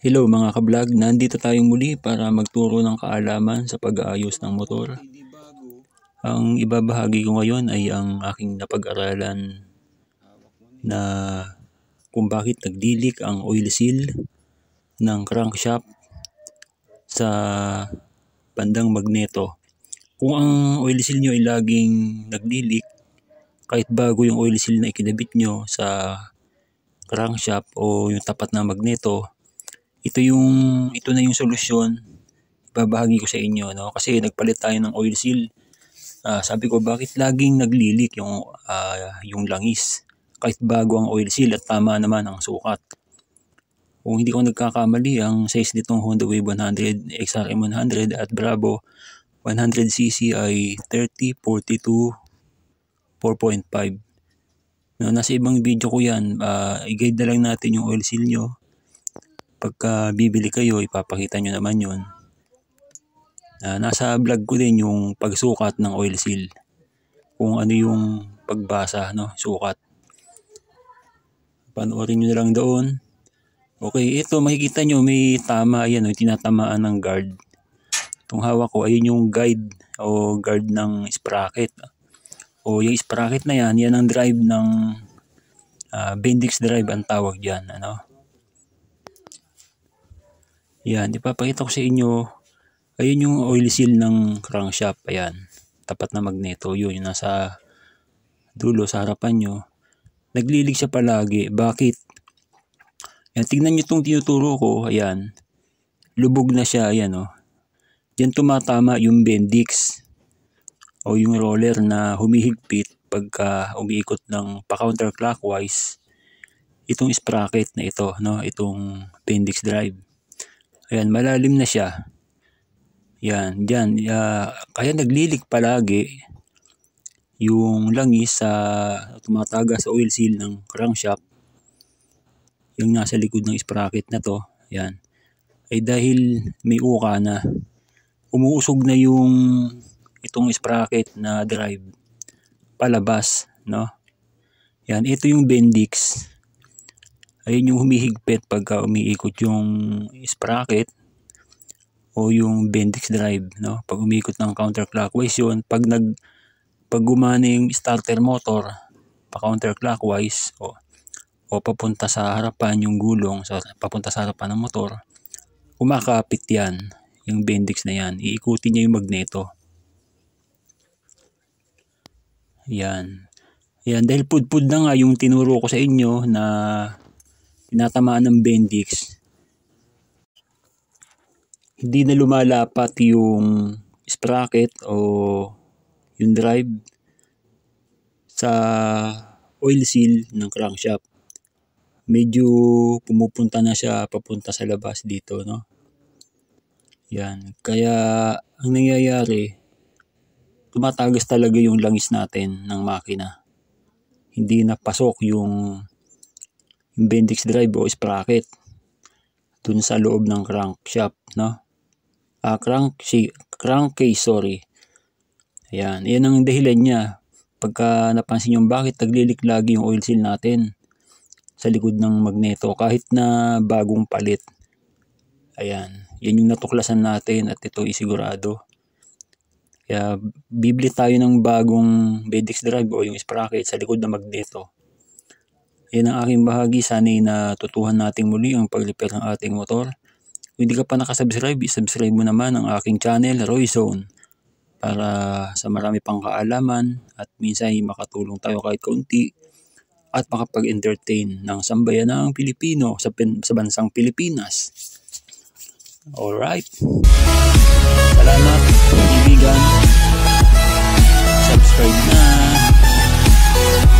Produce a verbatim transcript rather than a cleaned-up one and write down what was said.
Hello mga ka-vlog, nandito tayong muli para magturo ng kaalaman sa pag-aayos ng motor. Ang ibabahagi ko ngayon ay ang aking napag-aralan na kung bakit nagdilik ang oil seal ng crankshaft sa bandang magneto. Kung ang oil seal nyo ay laging nagdilik, kahit bago yung oil seal na ikinabit nyo sa crankshaft o yung tapat ng magneto, ito yung ito na yung solusyon babahagi ko sa inyo, no? Kasi nagpalit tayo ng oil seal. Uh, sabi ko, bakit laging naglilik yung uh, yung langis kahit bago ang oil seal at tama naman ang sukat. Kung hindi ko nagkakamali, ang size nitong Honda Wave one hundred, X R M one hundred at Bravo one hundred C C ay thirty forty-two four point five. No, nasa ibang video ko yan, uh, i-guide na lang natin yung oil seal nyo. Pagka bibili kayo, ipapakita nyo naman yun. Uh, nasa vlog ko din yung pagsukat ng oil seal. Kung ano yung pagbasa, no, sukat. Panoorin nyo na lang doon. Okay, ito makikita nyo may tama yan, no, tinatamaan ng guard. Itong hawak ko, ayun yung guide o guard ng sprocket. O yung sprocket na yan, yan ang drive ng uh, Bendix drive ang tawag dyan, ano. Yan, ipapakita ko sa inyo, ayun yung oil seal ng crankshaft, ayan, tapat na magneto, yun, yung nasa dulo, sa harapan nyo. Naglilig siya palagi, bakit? Yan, tignan nyo itong tinuturo ko, ayan, lubog na siya, ayan, o. Diyan tumatama yung Bendix, o yung roller na humihigpit pagka umiikot ng pa-counterclockwise, itong sprocket na ito, no, itong Bendix drive. Ayan, malalim na siya. Yan, dyan. Uh, kaya naglilik palagi yung langis sa uh, tumataga sa oil seal ng crankshaft. Yung nasa likod ng sprocket na to. Yan. Ay dahil may uka na. Umuusog na yung itong sprocket na drive palabas, no? Yan, ito yung Bendix. Ayun yung humihigpit pagka umiikot yung sprocket o yung Bendix drive, no? Pag umiikot ng counterclockwise yun, pag nag pag gumana yung starter motor pa counterclockwise o, o papunta sa harapan yung gulong, so, papunta sa harapan ng motor, kumakapit yan, yung Bendix na yan, iikutin niya yung magneto. Yan. Yan, dahil pudpud na nga yung tinuro ko sa inyo na tinatamaan ng Bendix, hindi na lumalapat yung sprocket o yung drive sa oil seal ng crankshaft. Medyo pumupunta na siya papunta sa labas dito, no? Yan. Kaya ang nangyayari, tumatagas talaga yung langis natin ng makina. Hindi na pasok yung yung Bendix drive o sprocket dun sa loob ng crankshaft, no? Ah, crank, crankcase, sorry. Ayan, yan ang dahilan niya. Pagka napansin yung bakit naglilik lagi yung oil seal natin sa likod ng magneto kahit na bagong palit. Ayan, yan yung natuklasan natin at ito isigurado. Kaya bibili tayo ng bagong Bendix drive o yung sprocket sa likod ng magneto. Yan ang aking bahagi. Sana'y natutuhan natin muli ang pag-repair ng ating motor. Kung hindi ka pa nakasubscribe, isubscribe mo naman ang aking channel, Roy Zone, para sa marami pang kaalaman at minsan ay makatulong tayo kahit kaunti at makapag-entertain ng sambayan ng Pilipino sa, sa bansang Pilipinas. Alright. Salamat, kaibigan. Subscribe na.